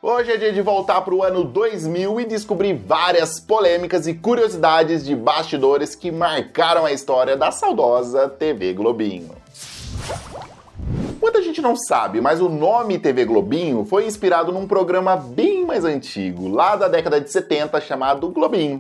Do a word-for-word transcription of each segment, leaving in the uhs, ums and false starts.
Hoje é dia de voltar para o ano dois mil e descobrir várias polêmicas e curiosidades de bastidores que marcaram a história da saudosa T V Globinho. Muita gente não sabe, mas o nome T V Globinho foi inspirado num programa bem mais antigo, lá da década de setenta, chamado Globinho.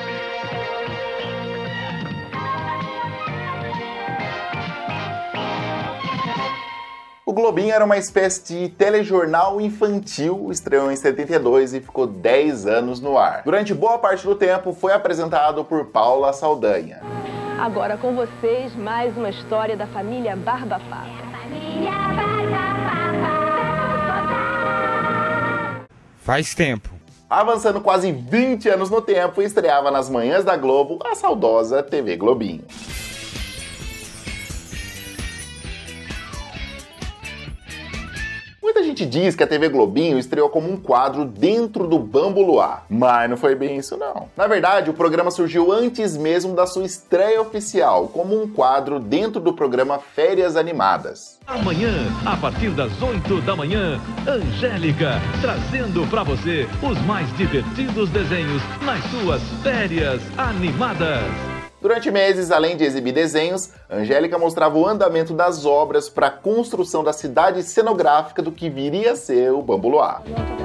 O Globinho era uma espécie de telejornal infantil, estreou em setenta e dois e ficou dez anos no ar. Durante boa parte do tempo foi apresentado por Paula Saldanha. Agora com vocês, mais uma história da família Barbapapa. Faz tempo. Avançando quase vinte anos no tempo, estreava nas manhãs da Globo a saudosa T V Globinho. Muita gente diz que a T V Globinho estreou como um quadro dentro do Bambu Luar, mas não foi bem isso não. Na verdade, o programa surgiu antes mesmo da sua estreia oficial, como um quadro dentro do programa Férias Animadas. Amanhã, a partir das oito da manhã, Angélica, trazendo para você os mais divertidos desenhos nas suas férias animadas. Durante meses, além de exibir desenhos, Angélica mostrava o andamento das obras para a construção da cidade cenográfica do que viria a ser o Bambu Luar.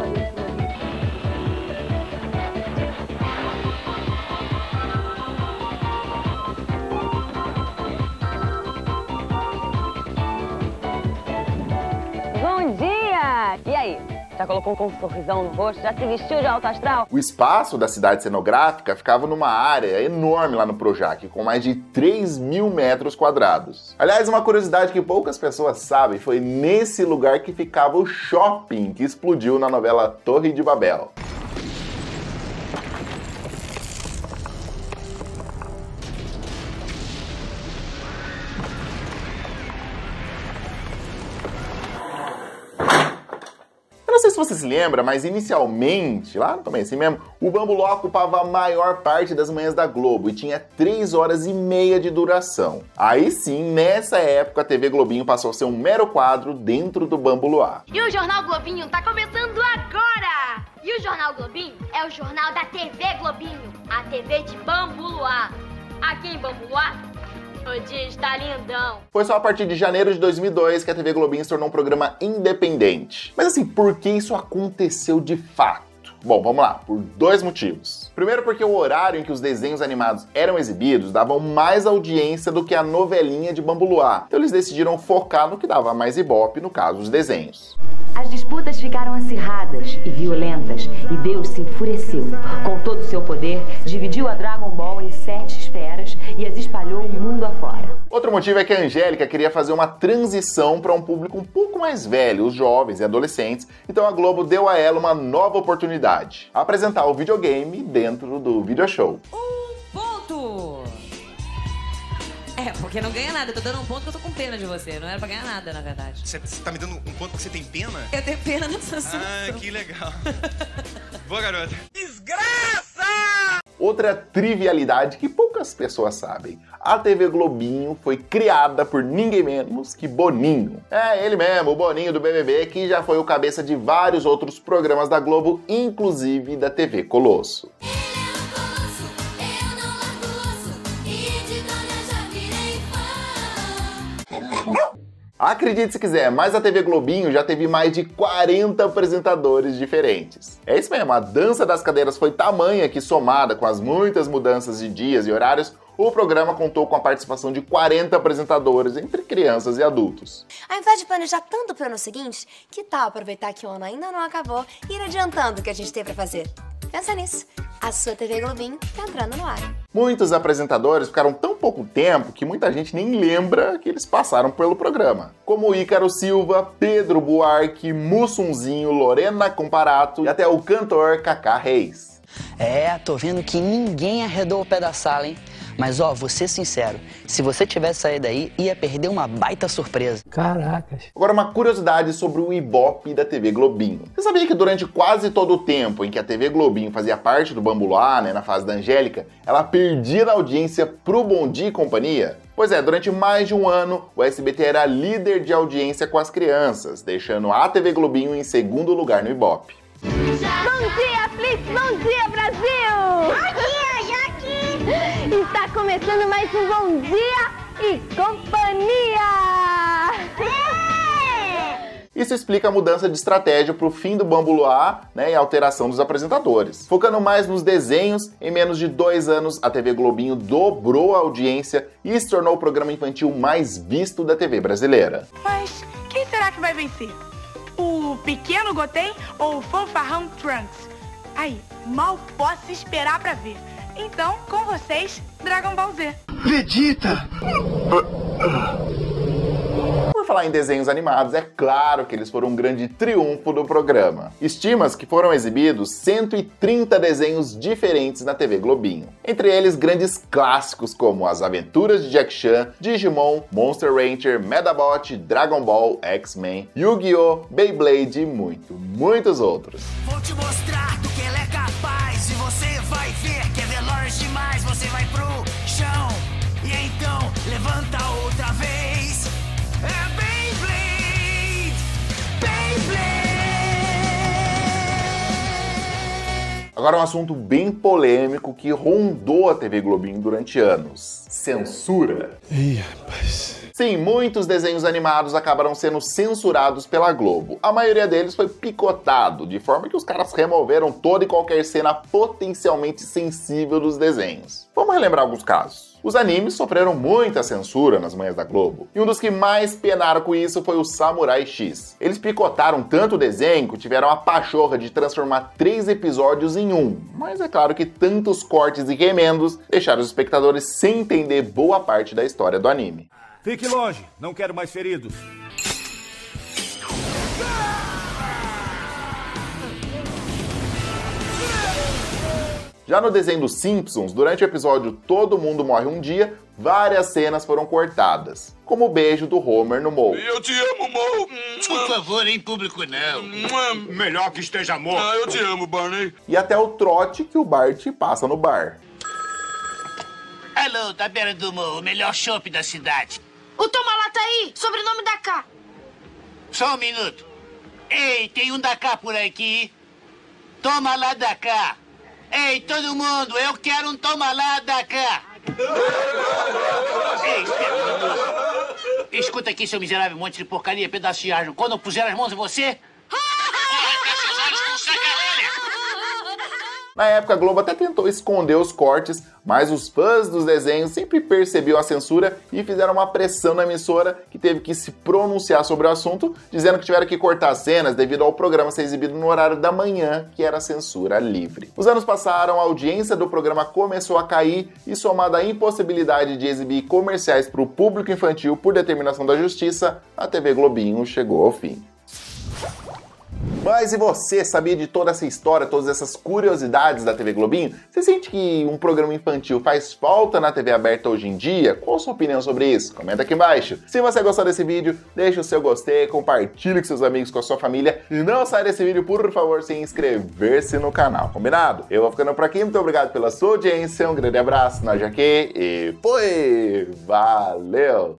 Bom dia! E aí? Já colocou um sorrisão no rosto? Já se vestiu de alto astral? O espaço da cidade cenográfica ficava numa área enorme lá no Projac, com mais de três mil metros quadrados. Aliás, uma curiosidade que poucas pessoas sabem, foi nesse lugar que ficava o shopping que explodiu na novela Torre de Babel. Não sei se você se lembra, mas inicialmente, lá no começo mesmo, o Bambu Luar ocupava a maior parte das manhãs da Globo e tinha três horas e meia de duração. Aí sim, nessa época, a T V Globinho passou a ser um mero quadro dentro do Bambu Luar. E o Jornal Globinho tá começando agora! E o Jornal Globinho é o jornal da T V Globinho, a T V de Bambu Luar. Aqui em Bambu Luar, o dia está lindão. Foi só a partir de janeiro de dois mil e dois que a T V Globinho se tornou um programa independente. Mas assim, por que isso aconteceu de fato? Bom, vamos lá, por dois motivos. Primeiro porque o horário em que os desenhos animados eram exibidos davam mais audiência do que a novelinha de Bambu Luar. Então eles decidiram focar no que dava mais ibope, no caso, os desenhos. As disputas ficaram acirradas e violentas, e Deus se enfureceu. Com todo o seu poder, dividiu a Dragon Ball em sete esferas e as espalhou o mundo afora. Outro motivo é que a Angélica queria fazer uma transição para um público um pouco mais velho, os jovens e adolescentes, então a Globo deu a ela uma nova oportunidade: apresentar o videogame dentro do video show. Um ponto! É, porque não ganha nada. Eu tô dando um ponto que eu tô com pena de você. Não era pra ganhar nada, na verdade. Você tá me dando um ponto porque você tem pena? Eu tenho pena nessa situação. Ah, que legal. Boa, garota. Desgraça! Outra trivialidade que poucas pessoas sabem: a T V Globinho foi criada por ninguém menos que Boninho. É, ele mesmo, o Boninho do B B B, que já foi o cabeça de vários outros programas da Globo, inclusive da T V Colosso. Acredite se quiser, mas a T V Globinho já teve mais de quarenta apresentadores diferentes. É isso mesmo, a dança das cadeiras foi tamanha que, somada com as muitas mudanças de dias e horários, o programa contou com a participação de quarenta apresentadores, entre crianças e adultos. Ao invés de planejar tanto para o ano seguinte, que tal aproveitar que o ano ainda não acabou e ir adiantando o que a gente tem para fazer? Pensa nisso, a sua T V Globinho tá entrando no ar. Muitos apresentadores ficaram tão pouco tempo que muita gente nem lembra que eles passaram pelo programa. Como Ícaro Silva, Pedro Buarque, Mussunzinho, Lorena Comparato e até o cantor Cacá Reis. É, tô vendo que ninguém arredou o pé da sala, hein? Mas ó, vou ser sincero, se você tivesse saído daí, ia perder uma baita surpresa. Caracas. Agora, uma curiosidade sobre o ibope da T V Globinho. Você sabia que durante quase todo o tempo em que a T V Globinho fazia parte do Bambu Luar, né, na fase da Angélica, ela perdia na audiência pro Bom Dia e Companhia? Pois é, durante mais de um ano, o S B T era líder de audiência com as crianças, deixando a T V Globinho em segundo lugar no ibope. Bom dia, Flix! Bom dia, Brasil! Bom dia, Jaque! Está começando mais um Bom Dia e Companhia! Isso explica a mudança de estratégia para o fim do Bambu Luar, né, e a alteração dos apresentadores. Focando mais nos desenhos, em menos de dois anos, a T V Globinho dobrou a audiência e se tornou o programa infantil mais visto da T V brasileira. Mas quem será que vai vencer? O pequeno Goten ou o fanfarrão Trunks? Aí, mal posso esperar pra ver. Então, com vocês, Dragon Ball Z. Vegeta! Por falar em desenhos animados, é claro que eles foram um grande triunfo do programa. Estima-se que foram exibidos cento e trinta desenhos diferentes na T V Globinho. Entre eles, grandes clássicos como As Aventuras de Jack Chan, Digimon, Monster Rancher, Medabot, Dragon Ball, X-Men, Yu-Gi-Oh!, Beyblade e muito, muitos outros. Vou te mostrar do que ela é capaz e você vai ver que é veloz demais. Você vai pro chão e então levanta outra vez. É Beyblade! Beyblade! Agora um assunto bem polêmico que rondou a T V Globinho durante anos. Censura. Ih, rapaz... Sim, muitos desenhos animados acabaram sendo censurados pela Globo. A maioria deles foi picotado, de forma que os caras removeram toda e qualquer cena potencialmente sensível dos desenhos. Vamos relembrar alguns casos. Os animes sofreram muita censura nas manhãs da Globo, e um dos que mais penaram com isso foi o Samurai X. Eles picotaram tanto o desenho que tiveram a pachorra de transformar três episódios em um, mas é claro que tantos cortes e remendos deixaram os espectadores sem entender boa parte da história do anime. Fique longe, não quero mais feridos. Já no desenho dos Simpsons, durante o episódio Todo Mundo Morre Um Dia, várias cenas foram cortadas, como o beijo do Homer no Moe. Eu te amo, Moe. Por favor, em público não. Melhor que esteja morto. Ah, eu te amo, Barney. E até o trote que o Bart passa no bar. Alô, da beira do morro, o melhor shopping da cidade. O Toma-lá tá aí, sobrenome da K. Só um minuto. Ei, tem um da K por aqui. Toma lá da K. Ei, todo mundo, eu quero um toma lá da cá. Ei, espera um minuto. Escuta aqui, seu miserável monte de porcaria, pedaço de asno. Quando eu puser as mãos em você... Na época, a Globo até tentou esconder os cortes, mas os fãs dos desenhos sempre percebiam a censura e fizeram uma pressão na emissora, que teve que se pronunciar sobre o assunto, dizendo que tiveram que cortar cenas devido ao programa ser exibido no horário da manhã, que era censura livre. Os anos passaram, a audiência do programa começou a cair e, somada à impossibilidade de exibir comerciais para o público infantil por determinação da justiça, a T V Globinho chegou ao fim. Mas e você, sabia de toda essa história, todas essas curiosidades da T V Globinho? Você sente que um programa infantil faz falta na T V aberta hoje em dia? Qual a sua opinião sobre isso? Comenta aqui embaixo. Se você gostou desse vídeo, deixa o seu gostei, compartilhe com seus amigos, com a sua família. E não saia desse vídeo, por favor, sem inscrever-se no canal, combinado? Eu vou ficando por aqui, muito obrigado pela sua audiência, um grande abraço na Jaque e foi! Valeu!